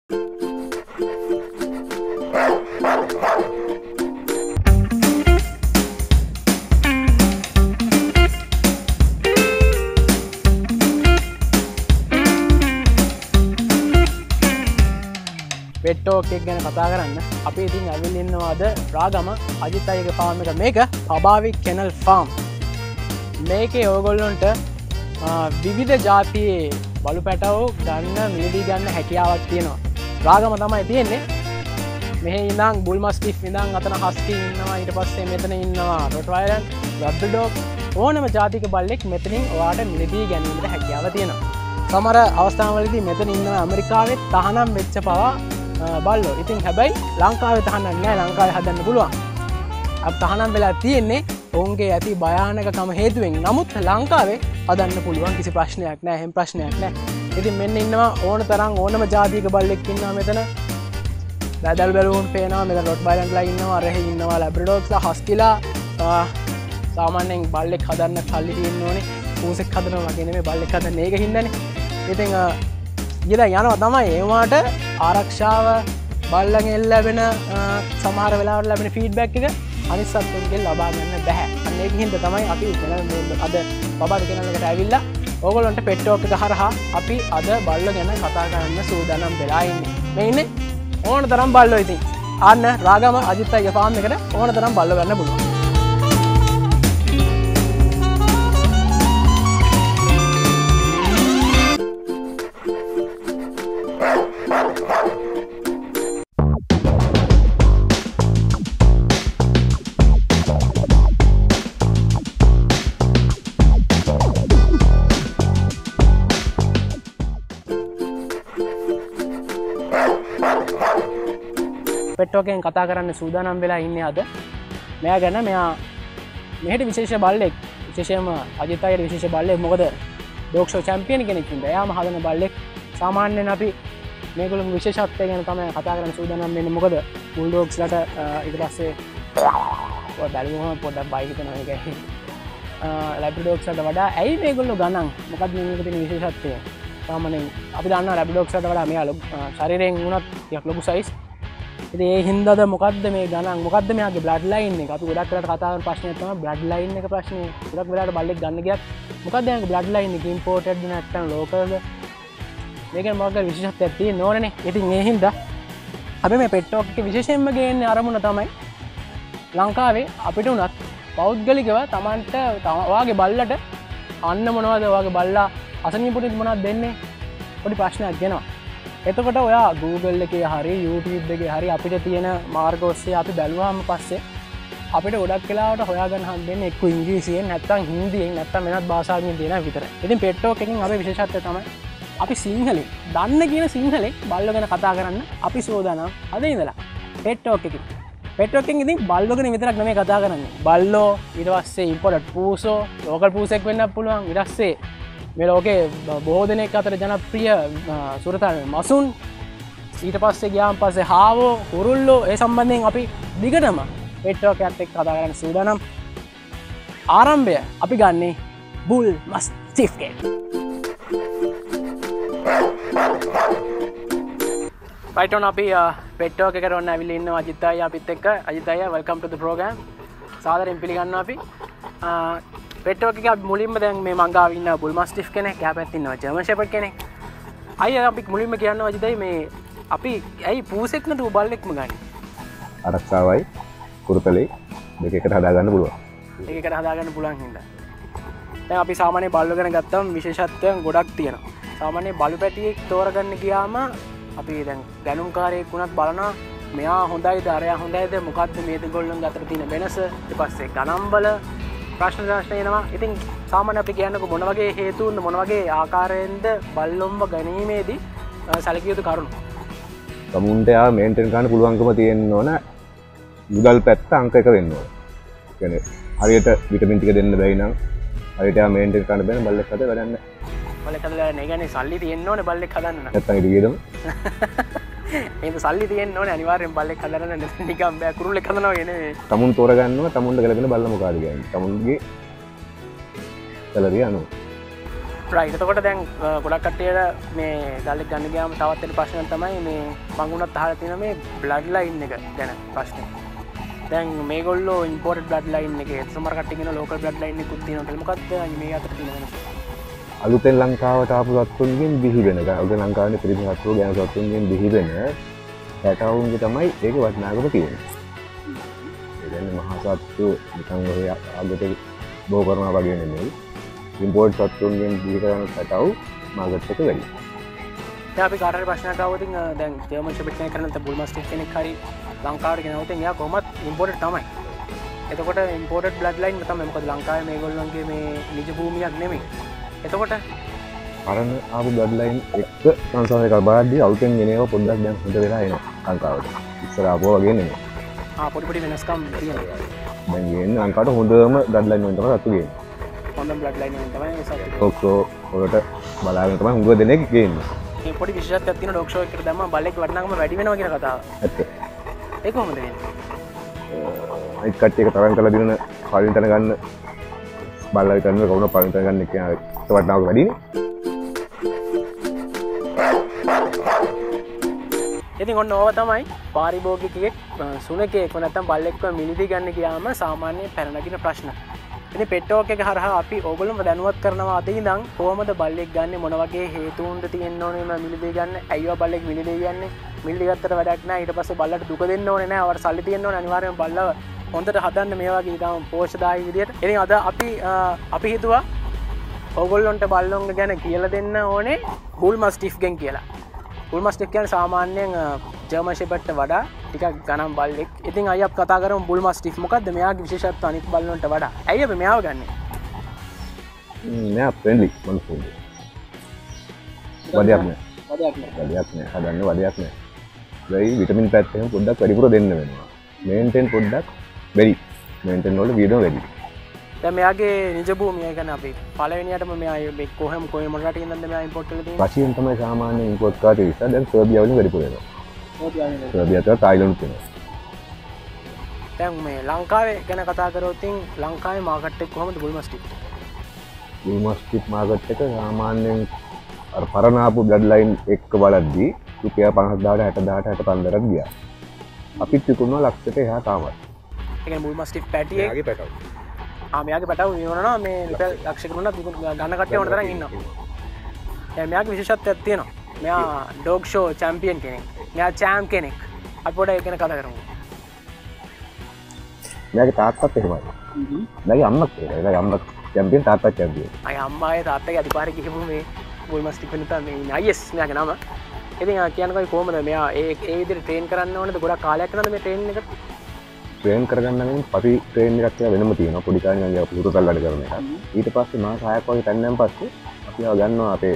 pet talk එක ගැන කතා කරන්න අපි ඉතින් ඇවිල්ලා ඉන්නවාද රාගම අජිත් අයියගේ ෆාම් එක මේක පබාවි කෙනල් ෆාම් මේකේ ඕගොල්ලොන්ට විවිධ ජාතියේ බලු පැටවෝ ගන්න මිලදී ගන්න හැකියාවක් තියෙනවා රාගම තමයි තියෙන්නේ මෙහි ඉඳන් බුල් මස්ටිෆ් ඉඳන් අතන හස්කි ඉන්නවා ඊට පස්සේ මෙතන ඉන්නවා රොට්වයිලර් රැබ්ඩ් ඩොග් ඕනම ජාතික බල්ලෙක් මෙතනින් ඔයාලට මිලදී ගැනීමට හැකියාව තියෙනවා සමහර අවස්ථාවලදී මෙතන ඉන්නවා ඇමරිකාවේ තහනම් වෙච්ච පවා බල්ලෝ ඉතින් හැබැයි ලංකාවේ තහනම් නෑ ලංකාවේ හදන්න පුළුවන් අප තහනම් වෙලා තියෙන්නේ ඔවුන්ගේ ඇති භයානකකම හේතුවෙන් නමුත් ලංකාවේ හදන්න පුළුවන් කිසි ප්‍රශ්නයක් නෑ එහෙම ප්‍රශ්නයක් නෑ ඉතින් මෙන්න ඉන්නවා ඕන තරම් ඕනම ජාතියක බල්ලෙක් ඉන්නවා මෙතන බැදල් බැලුම් පේනවා මෙතන රොට්වයිලර්ලා ඉන්නවා අරහෙ ඉන්නවා ලැබ්‍රඩෝග්ස්ලා හස්කිලා සාමාන්‍යයෙන් බල්ලෙක් හදන්න කල්ලි තියෙන්න ඕනේ පූසෙක් හදනවා වගේ නෙමෙයි බල්ලෙක් හදන්න ඒක හින්දානේ ඉතින් ඊට යනවා තමයි ඒවාට ආරක්ෂාව බල්ලගෙන් ලැබෙන සමහර වෙලාවට ලැබෙන ෆීඩ්බැක් එක අනිත් සත්තුන්ගෙන් ලබා ගන්න බෑ. අන්න ඒක හින්දා තමයි අපි අද බබාද කෙනල් එකට ඇවිල්ලා ඕගොල්ලන්ට පෙට් ටෝක් එක හරහා අපි අද බල්ලෝ ගැන කතා කරන්න සූදානම් වෙලා ඉන්නේ. මේ ඉන්නේ ඕන තරම් බල්ලෝ ඉතින්. අන්න රාගම අජිත් අයිගේ ෆාම් එකට ඕන තරම් බල්ලෝ ගන්න පුළුවන්. පෙට් ටෝක් එකෙන් කතා කරන්න සූදානම් වෙලා ඉන්නේ අද. මෙයා ගැන මෙයා මෙහෙට විශේෂ බල්ලෙක්. විශේෂයෙන්ම අජිත් අයියට විශේෂ බල්ලෙක්. මොකද ඩොග් ෂෝ චැම්පියන් කෙනෙක් ඉඳලා. එයාම හදන බල්ලෙක්. සාමාන්‍යයෙන් අපි මේගොල්ලෝ විශේෂත්වය ගැන තමයි කතා කරන්න සූදානම් වෙන්නේ. මොකද බුල් ඩොග්ස්ලාට ඊට පස්සේ බැලුවම පොඩ්ඩක් බයි හිතනවා ඒකයි. ලැබ්‍රඩ් ඩොග්ස්ලාට වඩා ඇයි මේගොල්ලෝ ගණන්? මොකක්ද මේක තියෙන විශේෂත්වය? සාමාන්‍යයෙන් අපි දන්නවා ලැබ්‍රඩ් ඩොග්ස්ලාට වඩා මෙයා ශරීරයෙන් වුණත් ටිකක් ලොකු සයිස්. ඉතින් ඒ හින්දාද මොකද්ද මේ ගණන් මොකද්ද මෙයාගේ බ්ලඩ් ලයින් එක අපි ගොඩක් වෙලාවට කතා කරන ප්‍රශ්නයක් තමයි බ්ලඩ් ලයින් එක ප්‍රශ්නේ ගොඩක් වෙලාවට බල්ලෙක් ගන්න ගියත් මොකද්ද එයාගේ බ්ලඩ් ලයින් එක ඉම්පෝර්ටඩ්ද නැත්නම් ලෝකල්ද මේකෙන් මොකක්ද විශේෂත්වයක් තියෙන්න ඕනනේ ඉතින් ඒ හින්දා අපි මේ පෙට් ටෝක් එකේ විශේෂයෙන්ම ගේන්නේ අරමුණ තමයි ලංකාවේ අපිට උනත් පෞද්ගලිකව Tamanට ඔයාගේ බල්ලට අන්න මොනවද ඔයාගේ බල්ලා අසනීපුරුත් මොනවද දෙන්නේ පොඩි ප්‍රශ්නයක් ගෙනවා එතකොට ඔයා Google එකේ හරි YouTube එකේ හරි අපිට තියෙන මාර්ග ඔස්සේ අපි බැලුවාම පස්සේ අපිට ගොඩක් වෙලාවට හොයාගන්න හම්බෙන්නේ එක්ක ඉංග්‍රීසියෙන් නැත්නම් හින්දියෙන් නැත්නම් වෙනත් භාෂාවකින් තියෙනවා විතරයි. ඉතින් පෙට් ටෝක් එකෙන් අපේ විශේෂත්වය තමයි අපි සිංහලෙන් දන්න කියන සිංහලෙන් බල්ලෝ ගැන කතා කරන්න අපි සෝදානම් අද ඉඳලා පෙට් ටෝක් එකකින්. පෙට් ටෝක් එකෙන් ඉතින් බල්ලෝ ගැන විතරක් නෙමෙයි කතා කරන්නේ. බල්ලෝ ඊට පස්සේ ඉම්පෝර්ටඩ් පූසෝ ලෝකල් පූසෙක් වෙන්නත් පුළුවන්. ඊට පස්සේ මේ ලෝකේ බොහෝ දෙනෙක් අතර ජනප්‍රිය සුරතල් මසුන් ඊට පස්සේ ගියාන් පස්සේ හාවෝ කුරුල්ලෝ ඒ සම්බන්ධයෙන් අපි දිගටම පෙට් ටෝක් එකත් එක්ක කතා කරන්න සූදානම්. ආරම්භය අපි ගන්නේ බුල් මස්ටිෆ් ගෙන්. right on අපි පෙට් ටෝක් එකට ඔන්න ඇවිල්ලා ඉන්නවා අජිත් අයියා අපිත් එක්ක. අජිත් අයියා welcome to the program. සාදරයෙන් පිළිගන්නවා අපි. පෙට් ටෝක් එකේ අපි මුලින්ම දැන් මේ මං ගාව ඉන්න බුල් මස්ටිෆ් කෙනෙක් එහා පැත්තේ ඉන්නවා ජර්මන් ෂෙපර්ඩ් කෙනෙක්. අයියා අපි මුලින්ම කියනවා අජිත් අයියා මේ අපි ඇයි පූසෙක් නේද බල්ලෙක්ම ගන්නේ? ආරක්ෂාවයි කුරුතලේ දෙක එකට හදා ගන්න පුළුවන්. දෙක එකට හදා ගන්න පුළුවන් හින්දා. දැන් අපි සාමාන්‍ය බල්ලෝ ගැන ගත්තම විශේෂත්වයන් ගොඩක් තියෙනවා. සාමාන්‍ය බලු පැටියෙක් තෝරගන්න ගියාම අපි දැන් දැනුම්කාරයෙක් වුණත් බලනවා මෙයා හොඳයිද අරයා හොඳයිද මොකද්ද මේ දෙගොල්ලන් අතර තියෙන වෙනස ඊට පස්සේ ගණන්වල ප්‍රශ්න එනවා. ඉතින් සාමාන්‍ය අපි කියන්නකො මොන වගේ හේතුන් මොන වගේ ආකාරයෙන්ද බල්ලොම්ව ගැනීමේදී සැලකිය යුතු කරුණු. තමුන්ට යා මේන්ටේන් කරන්න පුළුවන්කම තියෙන්න ඕන මුදල් පැත්ත අංක 1 වෙන්න ඕන. කියන්නේ හරියට විටමින් ටික දෙන්න බැරි නම් හරියට යා මේන්ටේන් කරන්න බැහැ බල්ලෙක් හද වැඩක් නැහැ. බල්ලෙක් හදලා නේ කියන්නේ සල්ලි තියෙන්න ඕනේ බල්ලෙක් හදන්න නම්. නැත්තම් ඉතින් ගියදම. ඒක සල්ලි තියෙන්න ඕනේ අනිවාර්යෙන් බල්ලෙක් හදන්න නිකම් බෑ කුරුල්ලෙක් හදනවා කියන්නේ. තමුන් තෝරගන්නවා තමුන්ට ගැලපෙන බල්ල මොකක්ද කියන්නේ. තමුන්ගේ සැලරිය අනුව. රයිට්. එතකොට දැන් ගොඩක් කට්ටියට මේ ගල්ලෙක් ගන්න ගියාම තවත් වෙන ප්‍රශ්නයක් තමයි මේ මං උනත් අහලා තියෙන මේ බ්ලඩ් ලයින් එක ගැන ප්‍රශ්නේ. දැන් මේගොල්ලෝ ඉම්පෝර්ටඩ් බ්ලඩ් ලයින් එකේ සමහර කට්ටිය කියන ලෝකල් බ්ලඩ් ලයින් එකකුත් තියෙනවා කියලා. මොකක්ද මේ අතර තියෙන වෙනස? අලුතෙන් ලංකාවට ආපු සත්තුන්ගෙන් බිහි වෙන අද ලංකාවේ පිරිමි සත්තුෝ ගැන සත්තුන්ගෙන් බිහි වෙන පැටවුන්ගේ තමයි ඒකේ වටිනාකම තියෙන්නේ. ඒ කියන්නේ මහා සත්තු නිකන් ඔය ආගට බෝ කරනවා වගේ නෙමෙයි. ඉම්පෝර්ට් සත්තුන්ගෙන් බිහි කරන පැටවු මාකට් එක වැඩි. දැන් අපි කාටරි ප්‍රශ්නයක් ආවොත් දැන් ජර්මන් ෂෙපර්ඩ් කෙනෙක් කරන බුල් මාස්ටිෆ් කෙනෙක් හරි ලංකාවට ගෙනවොත් එයා කොහොමත් ඉම්පෝර්ටඩ් තමයි. එතකොට ඉම්පෝර්ටඩ් බ්ලඩ් ලයින් තමයි. මොකද ලංකාවේ මේගොල්ලන්ගේ මේ නිජ භූමියක් නෙමෙයි. එතකොට පරණ ආපු බ්ලඩ් ලයින් එක සංසාරයක බලද්දී අවුටෙන් ගෙනේව පොඩ්ඩක් දැන් හොඳ වෙලා එනවා ලංකාවට. ඉස්සර ආපුවා වගේ නෙමෙයි. පොඩි පොඩි වෙනස්කම් තියෙනවා. දැන් ගේන්නේ ලංකාවට හොඳම බ්ලඩ් ලයින් වලින් තමයි සතු ගේන්නේ. හොඳම බ්ලඩ් ලයින් වලින් තමයි මේ සතු. ඩොක්ටර් වලට බලාගෙන තමයි හුඟ දෙනෙක් ගේන්නේ. මේ පොඩි විශේෂත්වයක් තියෙන ඩොග් ෂෝ එකකට දැම්මම බල්ලෙක් වටිනාකම වැඩි වෙනවා කියන කතාව. ඇත්ත. ඒක කොහොමද වෙන්නේ? අනිත් කට්ටිය එක තරම් කරලා දිනන පළවෙනි තැන ගන්න බල්ලා විතරනේ කවුරු පළවෙනි තැන ගන්න එක වටිනාකම වැඩිනේ. ඉතින් ඔන්න ඕව තමයි පාරිභෝගිකයෙක් සුනකයෙක් නැත්නම් බල්ලෙක්ව මිනිදී ගන්න ගියාම සාමාන්‍ය පැන නගින ප්‍රශ්න. ඉතින් පෙට්ටෝක් එක හරහා අපි ඕගොල්ලෝම දැනුවත් කරනවා අද ඉඳන් කොහොමද බල්ලෙක් ගන්න මොන වගේ හේතුන්ද තියෙන්න ඕනේ මේ මිනිදී ගන්න. ඇයිව බල්ලෙක් මිනිදී යන්නේ? මිනිදී ගත්තට වැඩක් නැහැ. ඊට පස්සේ බල්ලට දුක දෙන්න ඕනේ නැහැ. අවර සල්ලි තියෙන්න ඕනේ. අනිවාර්යයෙන්ම බල්ලව හොඳට හදන්න මේ වගේ ඊටම පෝෂ්‍යදායී විදියට. ඉතින් අද අපි හිතුවා ඕගොල්ලොන්ට බල්ලොන්ග ගැන කියලා දෙන්න ඕනේ බුල් මාස්ටිෆ් ගෙන් කියලා. බුල් මාස්ටිෆ් කියන්නේ සාමාන්‍යයෙන් ජර්මන් ෂෙපර්ඩ්ට වඩා ටිකක් ගණන් බල්ලෙක්. ඉතින් අයියා අපි කතා කරමු බුල් මාස්ටිෆ් මොකද්ද මෙයාගේ විශේෂත්වය අනිත් බල්ලොන්ට වඩා? ඇයි අපි මෙයාව ගන්නෙ? මෙයා ෆ්‍රෙන්ඩ්ලි මනුස්සයෙක්. වදයක් නෑ. හදන්න වදයක් නෑ. වෙයි විටමින් පැත්තෙන් පොඩ්ඩක් වැඩිපුර දෙන්න වෙනවා. මේන්ටේන් පොඩ්ඩක් වැඩි. මේන්ටේන් වල වීඩියෝ වැඩි. දැන් මෙයාගේ නිජ භූමිය කියන්නේ අපි පළවෙනියටම මෙයා මේ කොහෙම මොන රටේ ඉඳන්ද මෙයා ඉම්පෝට් කරලා තියෙන්නේ? රෂියෙන් තමයි සාමාන්‍ය ඉම්පෝට් කරලා ඉස්සා දැන් සර්බියා වලින් වැඩිපුර එනවා. සර්බියාට තායිලන්තෙත් එනවා. දැන් මේ ලංකාවේ ගැන කතා කරොත් ලංකාවේ මාකට් එක කොහොමද බුල් මාස්ටිෆ්? බුල් මාස්ටිෆ් මාකට් එක සාමාන්‍යයෙන් අර පරණ ආපු බ්ලඩ් ලයින් එක්ක බලද්දී රුපියල් 50000ට 60000ට 65000ට ගියා. අපිත් විකුණනවා ලක්ෂයට එහා තාමත්. ඒ කියන්නේ බුල් මාස්ටිෆ් පැටියෙක් මෙයාගේ පැටව. මෙයාගේ පැටව විකුණනවා මේ රුපියල් ලක්ෂයකට උනත් ගන්න කට්ටිය ඕන තරම් ඉන්නවා. මෙයාගේ විශේෂත්වයක් තියෙනවා. මෙයා ඩොග් ෂෝ චැම්පියන් කෙනෙක්. මෙයා චෑම් කෙනෙක්. අපි පොඩ්ඩක් ඒක ගැන කතා කරමු. මෙයාගේ තාත්තත් එහෙමයි. මෙයාගේ අම්මත් එහෙමයි. එයාගේ අම්මා චැම්පියන් තාත්තා චැම්පියන්. අම්මාගේ තාත්තගේ අදිපාරේ ගිහපු මේ බුල් මාස්ටිෆ් වෙන තමයි මේ අයිස් මෙයාගේ නම. ඉතින් කියන්නකෝ කොහොමද මෙයා ඒ විදිහට ට්‍රේන් කරන්න ඕනද? ගොඩක් කාලයක් යනවද මේ ට්‍රේන් එක? ට්‍රේන් කරගන්න නම් අපි ට්‍රේන් එකක් කියලා වෙනම තියෙනවා. පොඩි කාලේ නම් අපි හුරුතල් වැඩ කරන එක. ඊට පස්සේ මාස 6ක් වගේ තැන්නන් පස්සේ අපි ආව ගන්නවා අපේ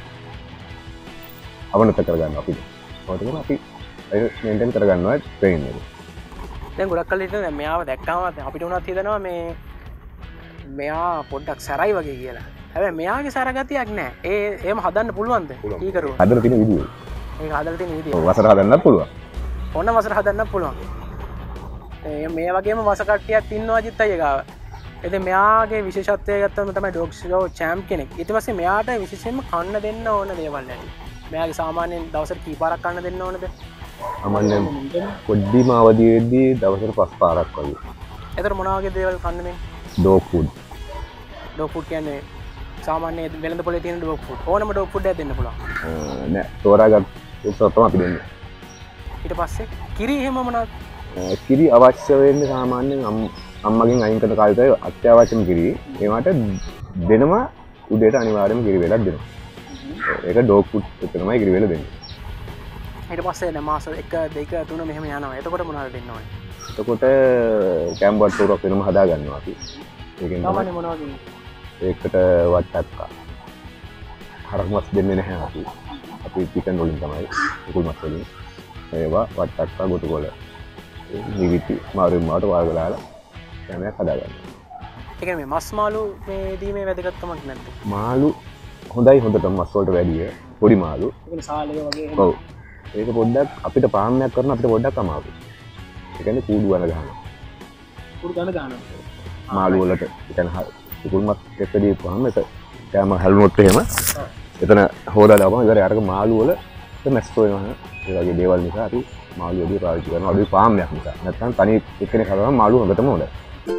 අවනත කරගන්නවා අපි. ඒකට අපි ඒක මේන්ටේන් කරගන්නවා ට්‍රේන් එක. දැන් ගොඩක් කල් ඉතින් මෙයාව දැක්කම අපිට උනත් හිතනවා මේ මෙයා පොඩ්ඩක් සැරයි වගේ කියලා. හැබැයි මෙයාගේ සැර ගතියක් නැහැ. එහෙම හදන්න පුළුවන්ද? කීකරුව. හදලා තියෙන විදිය. ඒක හදලා තියෙන විදිය. ඔව් වසර හදන්නත් පුළුවන්. ඕන වසර හදන්නත් පුළුවන්. මේ වගේම වස කට්ටියක් ඉන්නවා අජිත් අයියා ගාව. ඉතින් මෙයාගේ විශේෂත්වය ගත්තම තමයි ඩොග් ෂෝ චැම්ප් කෙනෙක්. ඊට පස්සේ මෙයාට විශේෂයෙන්ම කන්න දෙන්න ඕන දේවල් නැති. මෙයාගේ සාමාන්‍යයෙන් දවසට කී පාරක් කන්න දෙන්න ඕනද? සාමාන්‍යයෙන් පොඩ්ඩිම අවදියේදී දවසට 5 පාරක් වගේ. ඒතර මොන වගේ දේවල් කන්න දෙන්නේ? Dog food. ඩොග් ෆුඩ් කියන්නේ සාමාන්‍ය වෙළඳ පොලේ තියෙන ඩොග් ෆුඩ්. ඕනම ඩොග් ෆුඩ් එකක් දෙන්න පුළුවන්. නෑ තෝරාගත් උත්සව තමයි අපි දෙන්නේ. ඊට පස්සේ කිරි එහෙම මොනවද? කිරි අවශ්‍ය වෙන්නේ සාමාන්‍යයෙන් අම්මගෙන් අයින් කරන කාලේ තමයි අත්‍යවශ්‍යම කිරි. ඒවට දෙනවා උදේට අනිවාර්යයෙන්ම කිරි වේලක් දෙනවා. ඒක ඩොග් ෆුඩ් එක තමයි කිරි වේල දෙන්නේ. ඊට පස්සේ දැන් මාස 1 2 3 මෙහෙම යනවා. එතකොට මොනවද දෙන්න ඕනේ? එතකොට කැම්බර් ටූරක් වෙනම හදා ගන්නවා අපි. ඒකෙන් සාමාන්‍ය මොනවද දෙන්නේ? ඒකට වට්ටක්කා. හරක් මස් දෙන්නේ නැහැ අපි. අපි චිකන් වලින් තමයි කුකුල් මස් වලින්. ඒවා වට්ටක්කා ගොටුකොළ. නිවිති මාරු මාට වාග දාලා කැමයක් හදා ගන්නවා. ඒ කියන්නේ මේ මස් මාළු මේ දීමේ වැදගත්කමක් නැද්ද? මාළු හොඳයි හොඳටම මස් වලට වැඩිය පොඩි මාළු. ඒ කියන්නේ සාලය වගේ. ඔව්. ඒක පොඩ්ඩක් අපිට පාලනයක් කරන අපිට පොඩ්ඩක් අමාරුයි. ඒ කියන්නේ කූඩු වල ගහනවා. කූඩු ගන්න දානවා. මාළු වලට ඒ කියන්නේ කුකුල් මස් එක දීපුවාම ඒක කෑම හැලුනොත් එහෙම එතන හොදලා දාපුවම ඉතින් අරක මාළු වල මැස්සෝ වෙනවා. ඒ වගේ දේවල් නිසා අපි මාළු වැඩි පාවිච්චි කරනවා. අඩුයි පාම් එකක් නිසා. නැත්නම් තනි එක්කෙනෙක් හදවම මාළු හොඳටම හොඳයි.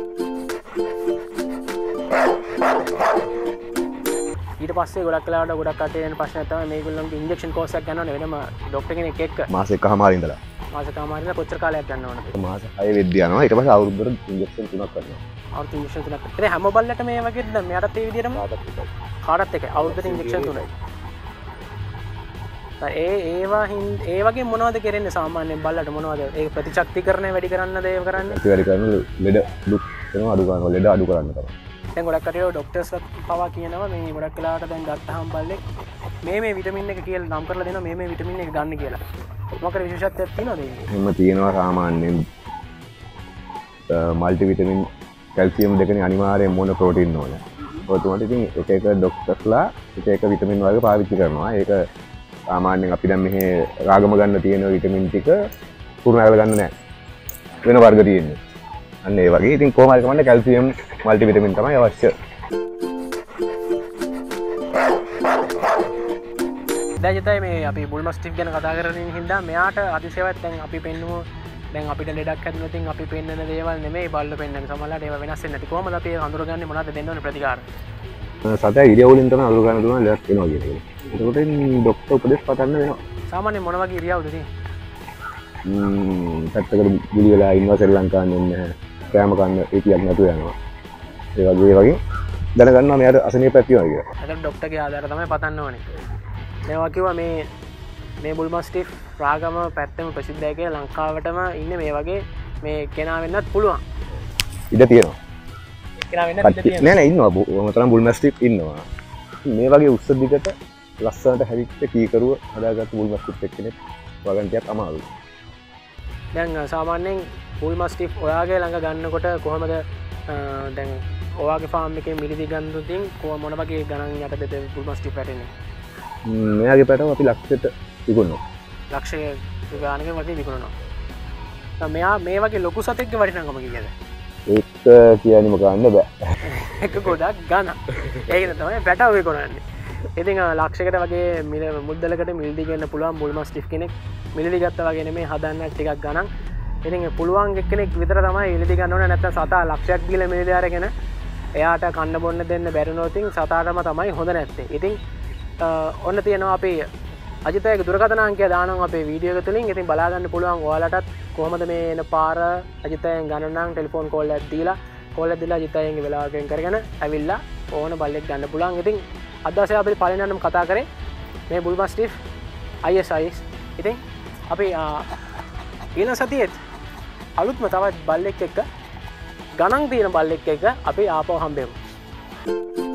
ඊට පස්සේ ගොඩක් වෙලාවට ගොඩක් කටේ යන ප්‍රශ්නයක් තමයි මේගොල්ලන්ගේ ඉන්ජෙක්ෂන් කෝස් එකක් ගන්නවනේ වෙනම ડોක්ටර් කෙනෙක් එක්ක. මාස එකමාරින් ඉඳලා. මාස එකමාරින් කොච්චර කාලයක් ගන්න ඕනද? මාස 6 වෙද්දී යනවා. ඊට පස්සේ අවුරුද්දකට ඉන්ජෙක්ෂන් 3ක් කරනවා. අවුරුදු ඉන්ජෙක්ෂන් 3ක්. ඉතින් හැම බල්ලටම මේ වගේද මෙයාටත් ඒ විදිහටම? කාටත් එකයි. අවුරුද්දට ඉන්ජෙක්ෂන් 3යි. ඒ වගේ මොනවද කරන්නේ සාමාන්‍යයෙන් බල්ලට මොනවද? ඒක ප්‍රතිශක්තිකරණය වැඩි කරන්නද ඒව කරන්නේ? වැඩි කරන ලෙඩ දුක් වෙනවා අඩු කරනවා. ලෙඩ අඩු කරන්න තමයි. දැන් ගොඩක් කටියෝ ડોක්ටර්ස්ලා පවා කියනවා මේ ගොඩක් වෙලාවට දැන් ගත්තහම බල්ලෙක් මේ විටමින් එක කියලා නම් කරලා දෙනවා මේ විටමින් එක ගන්න කියලා. මොකද විශේෂත්වයක් තියෙනවද ඒකේ? එහෙම තියෙනවා සාමාන්‍යයෙන් මල්ටි විටමින් කැල්සියම් දෙකනේ අනිවාර්යෙන් මොන ප්‍රෝටීන් ඕන. ඔය තුනට ඉතින් එක එක ડોක්ටර්ස්ලා එක විටමින් වර්ග පාවිච්චි කරනවා. ඒක සාමාන්‍යයෙන් අපි දැන් මෙහි රාගම ගන්න තියෙන විටමින් ටික පුරුණ කරලා ගන්න නැහැ. වෙන වර්ග තියෙන්නේ. අන්න ඒ වගේ ඉතින් කොහොම හරි කමන්නේ කැල්සියම් මල්ටි විටමින් තමයි අවශ්‍ය. දැන් මේ අපි බුල් මස්ටිෆ් ගැන කතා කරමින් හින්දා මෙයාට අතිශයවත් දැන් අපි පෙන්නුව දැන් අපිට ලෙඩක් හැදුනොත් අපි පෙන්නන දේවල් නෙමෙයි බල්ල පෙන්නන්නේ. සමහරවිට ඒවා වෙනස් වෙන්නේ නැති. කොහොමද අපි හඳුරගන්නේ මොනවද දෙන්න ඕනේ ප්‍රතිකාර? සතයා ඉරියව් වලින් තමයි අඳුර ගන්න දුන්නා ලෙඩක් වෙනවා කියන එක. ඒකට ડોක්ටර් උපදෙස් පතන්න වෙනවා. සාමාන්‍යයෙන් මොන වගේ ඉරියව්ද තියෙන්නේ? පැත්තකට ගුලි වෙලා ඉන්නවා ශ්‍රී ලංකාවේ ඉන්නේ කෑම කන්න ඒතියක් නැතුව යනවා. ඒ වගේ දැනගන්නවා මෙයාට අසනීපයක් තියෙනවා කියලා. ඒකට ડોක්ටර්ගේ ආධාර තමයි පතන්න ඕනේ. මේවා කිව්වා මේ බුල් මස්ටිෆ් රාගම පැත්තම ප්‍රසිද්ධයි කියලා ලංකාවටම ඉන්නේ මේ වගේ මේ කෙනා වෙන්නත් පුළුවන්. ඉඩ තියෙනවා. කෙනා වෙන්නත් ඉඩ තියෙනවා. නෑ ඉන්නවා. මොතරම් බුල් මස්ටිෆ් ඉන්නවා. මේ වගේ උස්ස දිගට ලස්සනට හැදිච්ච කීකරුව හදාගත්ත බුල් මස්ටිෆ් එක්කෙනෙක් වගන් ටිකක් අමාරුයි. දැන් සාමාන්‍යයෙන් බුල් මස්ටිෆ් ඔයාගේ ළඟ ගන්නකොට කොහොමද දැන් ඔයාගේ ෆාම් එකේ මිලදී ගන්නොතින් මොන වගේ ගණන් යටතේද බුල් මස්ටිෆ් වැටෙන්නේ? මෙයාගේ පැටව අපි ලක්ෂයට විකුණනවා. ලක්ෂය ගානක වගේ විකුණනවා. මෙයා මේ වගේ ලොකු සතෙක්ගේ වටිනාකම කීයද? ඒක කියන්නේම ගන්න බෑ. එක ගොඩක් ගන්න. ඒකන තමයි පැටව විකුණන්නේ. ඉතින් ලක්ෂයකට වගේ මුද්දලකට මිලදී ගන්න පුළුවන් බුල් මස්ටිෆ් කෙනෙක් මිලදී ගත්තා වගේ නෙමෙයි හදන්න ටිකක් ගණන්. ඉතින් පුළුවන් එක්කෙනෙක් විතර තමයි මිලදී ගන්න ඕනේ. නැත්නම් සතා ලක්ෂයක් දීලා මිලදී අරගෙන එයාට කන්න බොන්න දෙන්න බැරිනොත් ඉතින් සතාටම තමයි හොඳ නැත්තේ. ඉතින් ඔන්න තියෙනවා අපි අජිතයගේ දුරකථන අංකය දානවා අපේ වීඩියෝ එක තුලින්. ඉතින් බලා ගන්න පුළුවන් ඔයාලටත් කොහොමද මේ එන පාර අජිතයෙන් ගන්න නම් ටෙලිෆෝන් කෝල් එකක් දීලා අජිතයන්ගේ වෙලාවකින් කරගෙන ඇවිල්ලා ඕන බල්ලෙක් ගන්න පුළුවන්. ඉතින් අද දවසේ අපි පළවෙනිවටම කතා කරේ මේ බුල් මස්ටිෆ් ISIS. ඉතින් අපි ඊළඟ සතියේත් අලුත්ම තවත් බල්ලෙක් එක්ක ගණන් තියෙන බල්ලෙක් එක්ක අපි ආපහු හම්බෙමු.